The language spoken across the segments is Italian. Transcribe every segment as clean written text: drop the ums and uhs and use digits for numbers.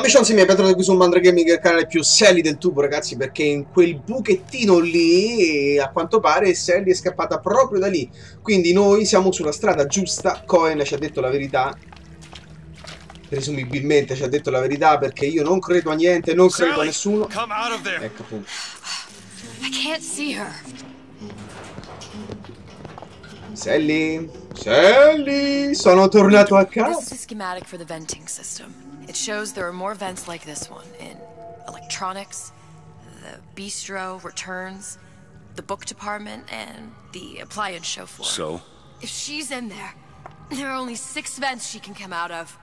Amici miei, bentornati qui su Mandra Gaming, il canale più Sally del tubo, ragazzi, perché in quel buchettino lì, a quanto pare, Sally è scappata proprio da lì. Quindi noi siamo sulla strada giusta. Cohen ci ha detto la verità. Presumibilmente ci ha detto la verità, perché io non credo a niente, non credo a nessuno. Ecco appunto. Sally, Sally, sono tornato a casa. This is a schematic for the venting system. It shows there are more vents like this one in electronics, the bistro, returns, the book department, and the appliance show floor. So? If she's in there, there are only 6 vents she can come out of.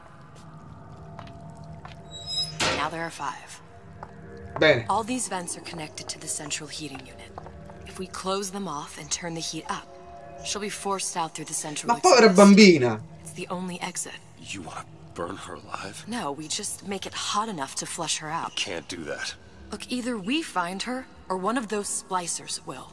Now there are 5. Bene. All these vents are connected to the central heating unit. If we close them off and turn the heat up, she'll be forced out through the central Ma povera bambina! It's the only exit. You want to burn her alive? No, we just make it hot enough to flush her out. Can't do that. Look, either we find her, or one of those splicers will.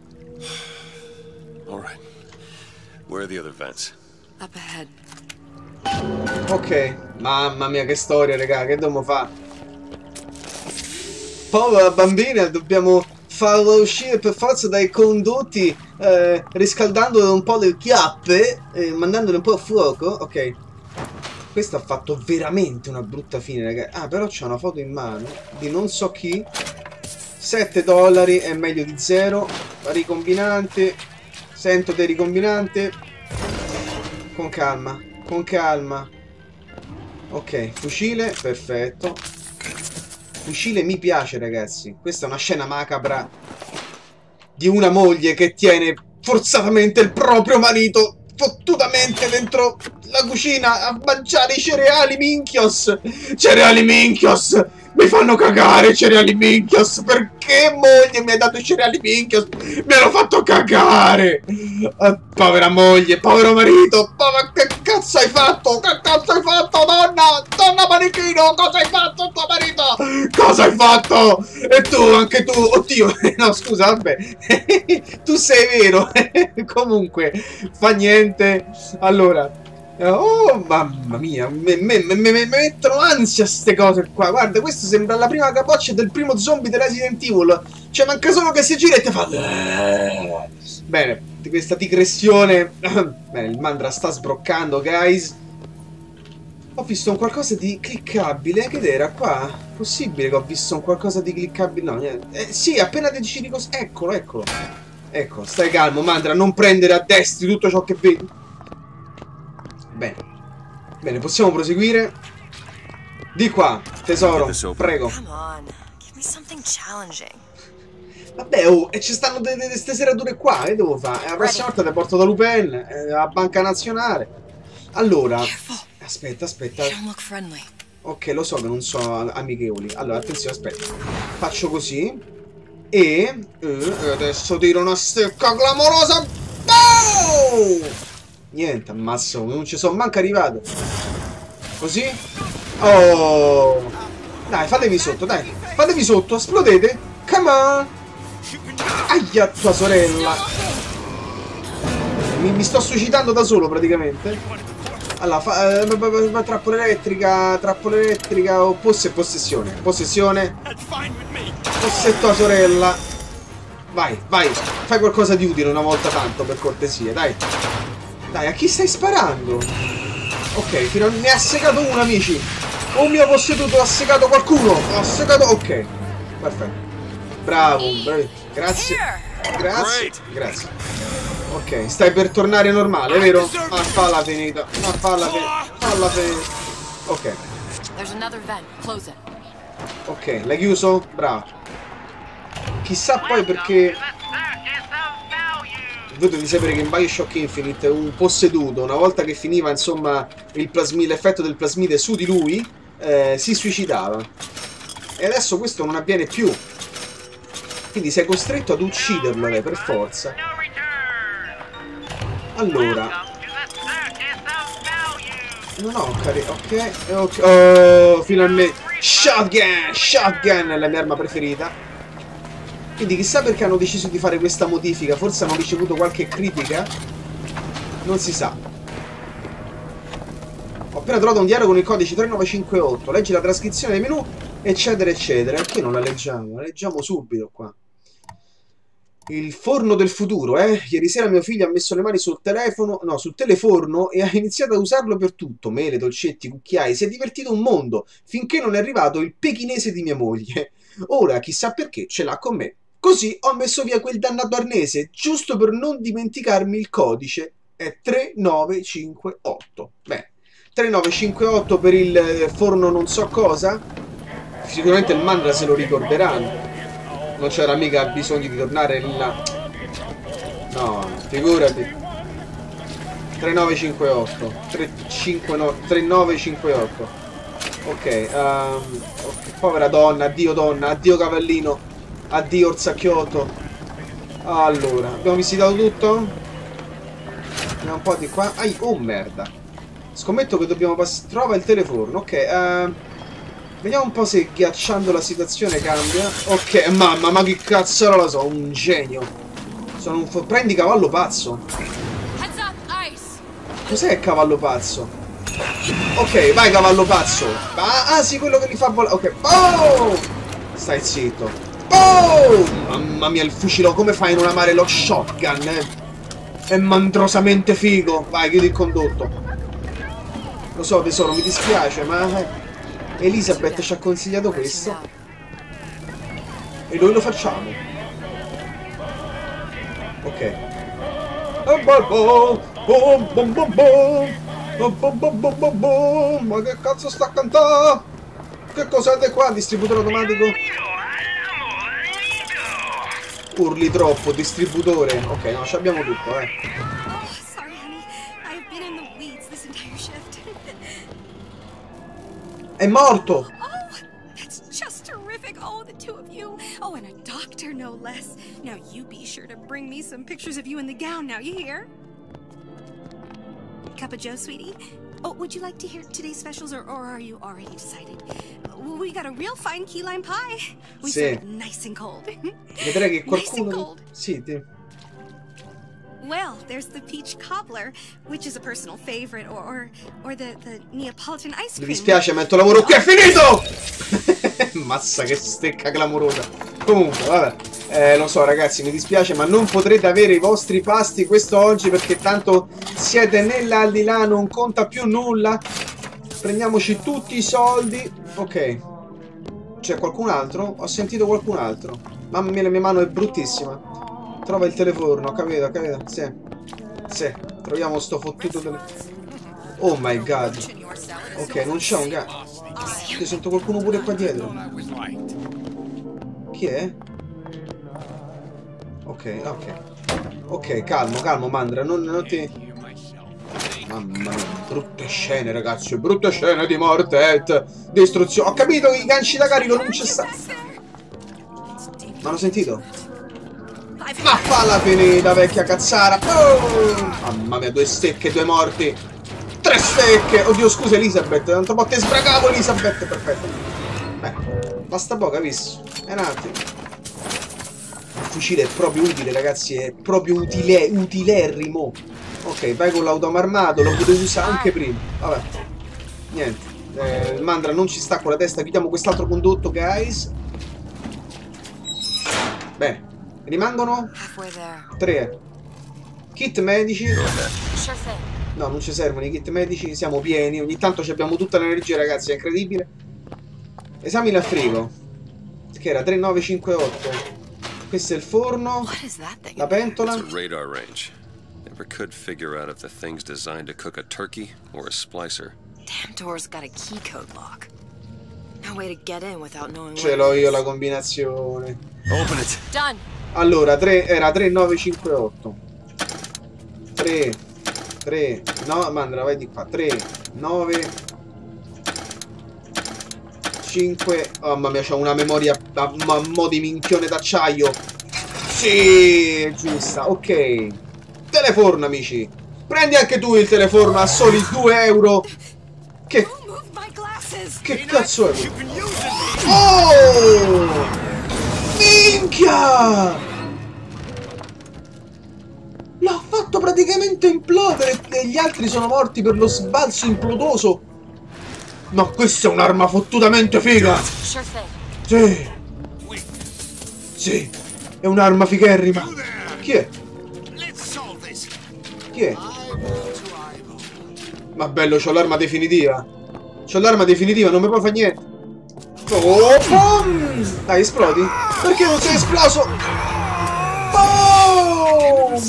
All right. Where are the other vents? Up ahead. Ok, mamma mia che storia, raga, che dobbiamo fare? Povera bambina, dobbiamo farla uscire per forza dai condotti, riscaldando un po' le chiappe, mandandole un po' a fuoco. Ok, questo ha fatto veramente una brutta fine, raga. Ah, però c'è una foto in mano di non so chi. $7 è meglio di 0. Ricombinante, sento dei ricombinante. Con calma, con calma. Ok, fucile, perfetto. Fucile mi piace, ragazzi. Questa è una scena macabra di una moglie che tiene forzatamente il proprio marito fottutamente dentro la cucina a mangiare i cereali minchios. Cereali minchios! Mi fanno cagare i cereali minchios. Perché moglie mi hai dato i cereali minchios? Mi hanno fatto cagare. Povera moglie, povero marito. Che cazzo hai fatto? Che cazzo hai fatto, donna? Donna manichino, cosa hai fatto a tuo marito? Cosa hai fatto? E tu, anche tu. Oddio, no scusa, vabbè. Tu sei vero. Comunque, fa niente. Allora, oh mamma mia, mi mettono ansia ste cose qua. Guarda, questo sembra la prima capoccia del primo zombie di Resident Evil. Cioè manca solo che si gira e ti fa. Bene, di questa digressione. Bene, il mandra sta sbroccando, guys. Ho visto un qualcosa di cliccabile. Che era qua? Possibile che ho visto un qualcosa di cliccabile? No, niente. Sì, appena decidi così. Eccolo, eccolo. Ecco, stai calmo, mandra, non prendere a destra tutto ciò che vedi. Bene. Bene, possiamo proseguire. Di qua, tesoro, prego. Vabbè, oh, e ci stanno queste serrature qua, che devo fare? La prossima volta ti porto da Lupin, alla Banca Nazionale. Allora, aspetta. Ok, lo so che non sono amichevoli. Allora, attenzione, aspetta. Faccio così. E adesso tiro una stecca clamorosa. Oh! Niente, ammazzo, non ci sono manco arrivato. Così. Oh! Dai, fatevi sotto, dai. Fatevi sotto, esplodete. Come on! Aia, tua sorella. Mi sto suicidando da solo, praticamente. Allora, trappola elettrica o possessione. Possessione. Tua sorella. Vai, vai. Fai qualcosa di utile una volta tanto, per cortesia, dai. Dai, a chi stai sparando? Ok, ne ha segato uno, amici. Un mio posseduto ha segato qualcuno. Ha segato... Ok, perfetto. Bravo, bravi. Grazie. Grazie. Grazie. Ok, stai per tornare normale, vero? Ma falla finita. Ma falla finita. Ok. Ok, l'hai chiuso? Bravo. Chissà poi perché... Voi dovete sapere che in Bioshock Infinite un posseduto, una volta che finiva insomma l'effetto del plasmide su di lui, si suicidava. E adesso questo non avviene più. Quindi sei costretto ad ucciderlo lei per forza. Allora. Non ho ok. Oh, finalmente. Shotgun è la mia arma preferita. Quindi chissà perché hanno deciso di fare questa modifica. Forse hanno ricevuto qualche critica. Non si sa. Ho appena trovato un diario con il codice 3958. Leggi la trascrizione dei menu, eccetera, eccetera. Perché non la leggiamo? La leggiamo subito qua. Il forno del futuro, eh? Ieri sera mio figlio ha messo le mani sul telefono, no, sul teleforno e ha iniziato a usarlo per tutto. Mele, dolcetti, cucchiai. Si è divertito un mondo, finché non è arrivato il pechinese di mia moglie. Ora, chissà perché, ce l'ha con me. Così ho messo via quel dannato arnese, giusto per non dimenticarmi il codice. È 3958. Beh, 3958 per il forno non so cosa. Sicuramente il Mandra se lo ricorderanno. Non c'era mica bisogno di tornare là. No, figurati. 3958 3958. Ok, povera donna, addio cavallino, addio orsacchiotto. Allora, abbiamo visitato tutto? Andiamo un po' di qua. Oh merda. Scommetto che dobbiamo passare. Trova il telefono. Ok, vediamo un po' se ghiacciando la situazione cambia. Ok, mamma, ma che cazzo la so, un genio. Sono un prendi cavallo pazzo. Cos'è cavallo pazzo? Ok, vai cavallo pazzo. Ah, sì, quello che li fa volare. Ok. Oh! Stai zitto. Oh! Mamma mia, il fucile, come fai a non amare lo shotgun, È mandrosamente figo. Vai, chiudi il condotto. Lo so, tesoro, mi dispiace, ma Elizabeth ci ha consigliato questo e noi lo facciamo. Ok. Ma che cazzo sta a cantare? Che cos'è qua? Distributore automatico? Urli troppo, distributore. Ok, no, ci abbiamo tutto, È morto! Oh, that's just terrific. Oh, the two of you. Oh, and a doctor, no less. Now, you be sure to bring me some pictures of you in the gown now, you hear? Cup of joe, sweetie? Oh, would you like to hear today's specials, or are you already decided? We got a real fine key lime pie. We serve it nice and cold. Vedrei che qualcuno... Nice and cold. Sì, Well, there's the peach cobbler, which is a personal favorite, or the Neapolitan ice cream. Mi dispiace, metto lavoro qui, è finito! Mazza che stecca clamorosa. Comunque, vabbè, lo so ragazzi, mi dispiace, ma non potrete avere i vostri pasti questo oggi perché tanto siete nell'aldilà, non conta più nulla. Prendiamoci tutti i soldi. Ok. C'è qualcun altro? Ho sentito qualcun altro. Mamma mia, la mia mano è bruttissima. Trova il telefono, capito? Sì. Troviamo sto fottuto Oh my god. Ok, non c'è un gatto. Io sento qualcuno pure qua dietro. Chi è? Ok, calmo, Mandra, non ti... Mamma mia, brutte scene, ragazzi, brutte scene di morte, distruzione. Ho capito che i ganci da carico non ci sta. Ma hanno sentito? Ma falla finita, vecchia cazzara. Mamma mia, 2 stecche, 2 morti. 3 stecche. Oddio, scusa Elizabeth, tanto po' te sbragavo Elizabeth, perfetto. Beh, basta poco, hai visto? È un attimo. Il fucile è proprio utile, ragazzi, è proprio utilerrimo. Ok, vai con l'automo armato, lo potevi usare anche prima. Vabbè, niente. Il Mandra non ci sta con la testa, chiudiamo quest'altro condotto, guys. Bene. Rimangono 3. Kit medici. No, non ci servono i kit medici, siamo pieni. Ogni tanto abbiamo tutta l'energia, ragazzi, è incredibile. Esami al frigo. Che era 3958. Questo è il forno. La pentola. Radar range. Never could figure out if the thing's designed to cook a turkey or a splicer. Damn door's got a key code lock. No way to get in without knowing. Ce l'ho io la combinazione. Open it. Done. Allora, era 3958. 3. No, Mandra, vai di qua. 3, 9, 5. Oh, mamma mia, c'ho una memoria a mo' di minchione d'acciaio. Sì, è giusta. Ok. Teleforno, amici. Prendi anche tu il teleforno a soli 2 euro. Che cazzo è? Oh! Minchia! L'ha fatto praticamente implodere e gli altri sono morti per lo sbalzo implodoso. No, questa è un'arma fottutamente figa! Sure thing. Sì! Sì! È un'arma figherrima! Chi è? Chi è? Ma bello, c'ho l'arma definitiva! C'ho l'arma definitiva, non mi può fare niente! Oh, boom! Dai, esplodi! Perché non sei esploso? Boom!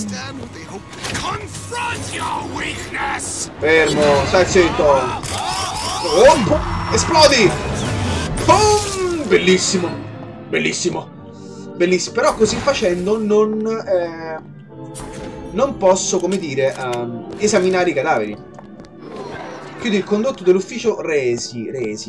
Fermo, stai zitto! Oh, boom! Esplodi! Boom! Bellissimo! Bellissimo! Bellissimo! Però così facendo non posso, come dire, esaminare i cadaveri. Chiudi il condotto dell'ufficio Resi.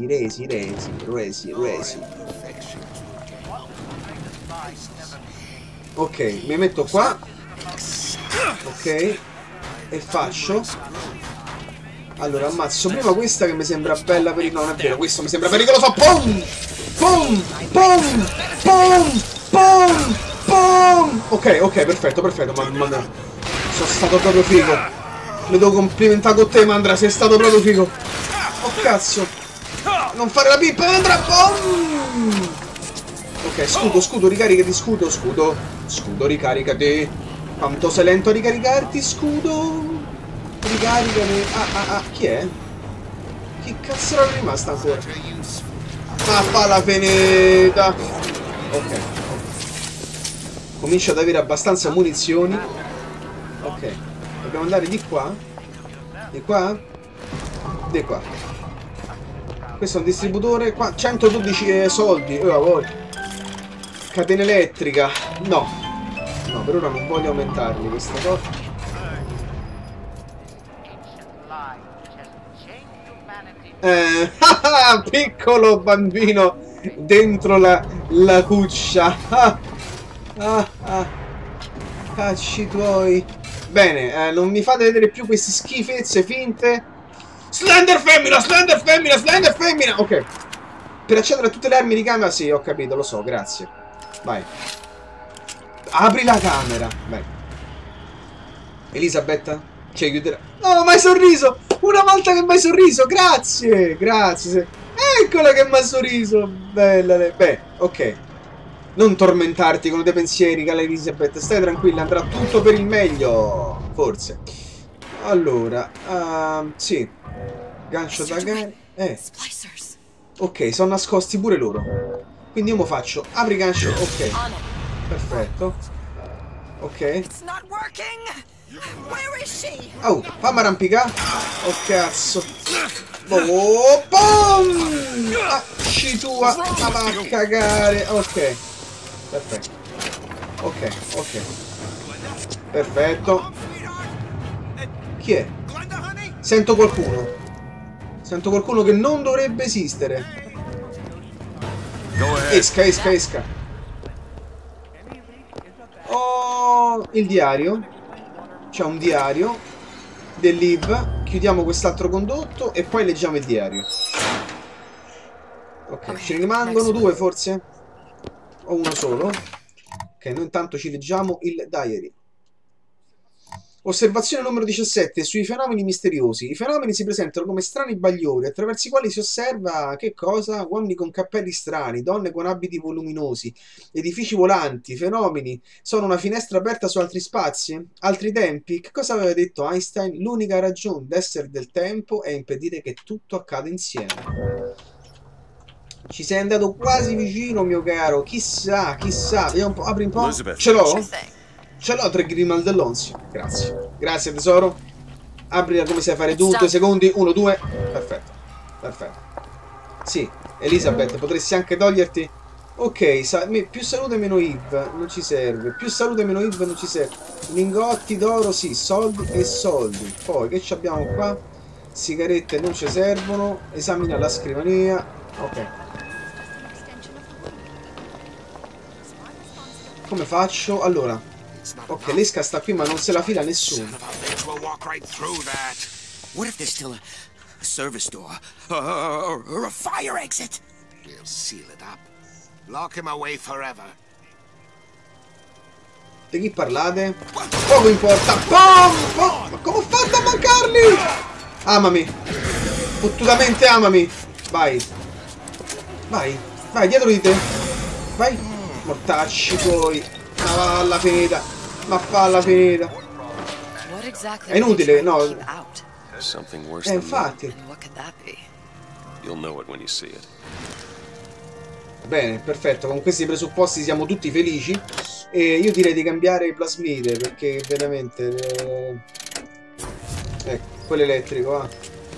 Ok, mi metto qua. Ok. E faccio. Allora, ammazzo prima questa che mi sembra bella per il... No, non è vero, questo mi sembra pericoloso. Pum! Pum! Pum! Pum! Pum! Pum! Ok, perfetto. Mamma, sono stato proprio figo. Mi devo complimentare con te, Mandra, sei stato proprio figo. Oh cazzo. Non fare la pippa, Mandra. Boom! Ok, scudo, ricaricati, scudo, ricaricati. Quanto sei lento a ricaricarti, scudo? Ricaricati. Chi è? Chi cazzo era rimasta ancora? Ah, fa la feneta. Ok. Comincia ad avere abbastanza munizioni. Ok. Dobbiamo andare di qua. Di qua. Di qua. Questo è un distributore. Qua 112 soldi. Catena elettrica. No. No, per ora non voglio aumentarli questa cosa. Piccolo bambino dentro la cuccia. Cacci tuoi. Bene, non mi fate vedere più queste schifezze finte. Slender femmina! Ok. Per accedere a tutte le armi di camera. Sì, ho capito, lo so, grazie. Vai. Apri la camera. Vai. Elisabetta ci aiuterà. No, mai sorriso! Una volta che mi hai sorriso, grazie! Grazie. Eccola che mi ha sorriso. Bella. Beh, ok. Non tormentarti con dei pensieri, cara Elisabeth. Stai tranquilla, andrà tutto per il meglio. Forse. Allora, sì. Gancio da gara. Ok, sono nascosti pure loro. Quindi io mo faccio. Apri gancio. Ok. Perfetto. Ok. Oh, fammi arrampicare. Oh cazzo. Oh, boom! Acci tua. Ma va a cagare. Ok. Perfetto. Ok. Perfetto. Chi è? Sento qualcuno. Sento qualcuno che non dovrebbe esistere. Esca. Oh, il diario. C'è un diario del Liv. Chiudiamo quest'altro condotto e poi leggiamo il diario. Ok, ce ne rimangono due forse? O uno solo? Ok, noi intanto ci leggiamo il diary. Osservazione numero 17 sui fenomeni misteriosi. I fenomeni si presentano come strani bagliori attraverso i quali si osserva che cosa? Uomini con cappelli strani, donne con abiti voluminosi, edifici volanti. Fenomeni sono una finestra aperta su altri spazi, altri tempi. Che cosa aveva detto Einstein? L'unica ragione d'essere del tempo è impedire che tutto accada insieme. Ci sei andato quasi vicino, mio caro. Chissà. Vediamo un po'. Apri un po'. Elizabeth. Ce l'ho? Ce l'ho 3 Grimal dell'Onzio. Grazie tesoro. Aprila come sai fare tu. 2 secondi. 1, 2. Perfetto. Sì, Elisabeth, potresti anche toglierti. Ok, più salute meno IV non ci serve. Più salute meno IV non ci serve. Lingotti d'oro, sì, soldi e soldi. Poi che abbiamo qua? Sigarette non ci servono. Esamina la scrivania. Ok. Come faccio? Allora. Ok, l'esca sta qui ma non se la fila nessuno. What if there's still a service door or a fire exit? We'll seal it up. Lock him away forever. Di chi parlate? Poco importa. Pom! Ma come ho fatto a mancarli? Amami. Fottutamente amami. Vai. Vai. Vai, dietro di te. Vai. Mortacci poi. Ma va alla finita. Ma falla finita. È inutile, no. Infatti. You'll know it when you see it. Bene, perfetto. Con questi presupposti siamo tutti felici. E io direi di cambiare plasmide perché veramente... ecco, quello elettrico, va.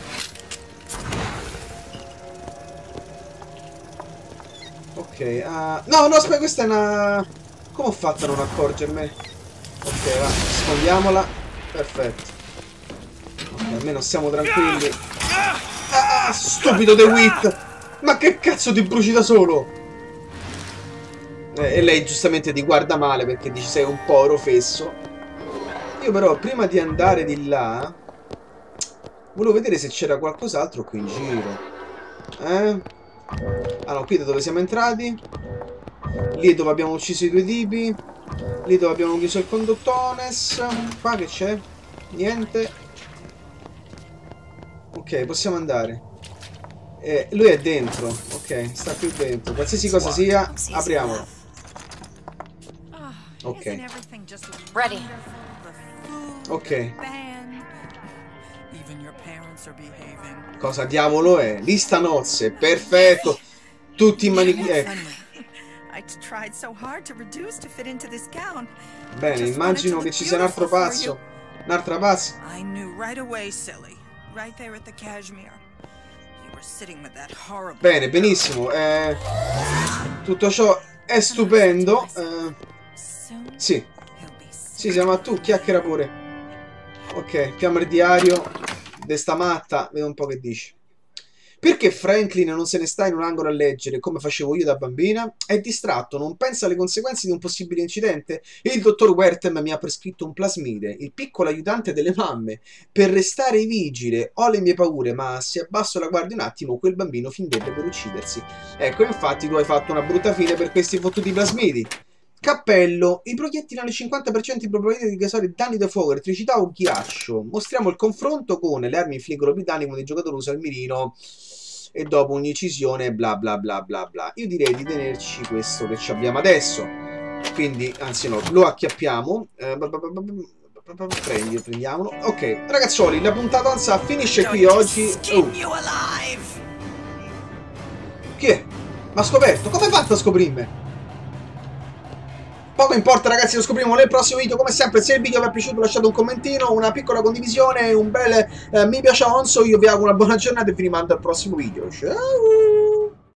Ok, no, no, aspetta, questa è una... come ho fatto a non accorgermi? Ok, va, sfondiamola. Perfetto. Ok, almeno stiamo tranquilli. Stupido The Wit! Ma che cazzo ti bruci da solo? E lei giustamente ti guarda male perché dici sei un povero fesso. Io però prima di andare di là volevo vedere se c'era qualcos'altro qui in giro. Ah no, qui da dove siamo entrati. Lì dove abbiamo ucciso i due tipi. Lì dove abbiamo chiuso il condottones. Qua che c'è? Niente. Ok, possiamo andare. Lui è dentro. Ok, sta qui dentro. Qualsiasi cosa sia, apriamolo. Ok. Ready. Ok. Cosa diavolo è? Lista nozze, perfetto. Tutti in manichino. Bene, immagino che ci sia un altro pazzo. Un'altra pazza. Bene, benissimo. Tutto ciò è stupendo. Sì. Sì, siamo a tu, chiacchiera pure. Ok, chiamo il diario. De sta matta, vedo un po' che dici. Perché Franklin non se ne sta in un angolo a leggere, come facevo io da bambina? È distratto, non pensa alle conseguenze di un possibile incidente? Il dottor Wertham mi ha prescritto un plasmide, il piccolo aiutante delle mamme. Per restare vigile, ho le mie paure, ma se abbasso la guardia un attimo, quel bambino finirebbe per uccidersi. Ecco, infatti tu hai fatto una brutta fine per questi fottuti plasmidi. Cappello, i proiettili hanno il 50% di probabilità di causare danni da fuoco, elettricità o ghiaccio. Mostriamo il confronto con le armi infliggono più danni quando il giocatore usa il mirino e dopo un'incisione bla bla bla bla bla. Io direi di tenerci questo che abbiamo adesso. Quindi, anzi no, lo acchiappiamo. Prendiamolo. Ok, ragazzuoli, la puntatanza finisce qui oggi. Chi è? M'ha scoperto? Come hai fatto a scoprirmi? Poco importa ragazzi, lo scopriremo nel prossimo video. Come sempre, se il video vi è piaciuto lasciate un commentino, una piccola condivisione, un bel mi piace onzo. Io vi auguro una buona giornata e vi rimando al prossimo video. Ciao!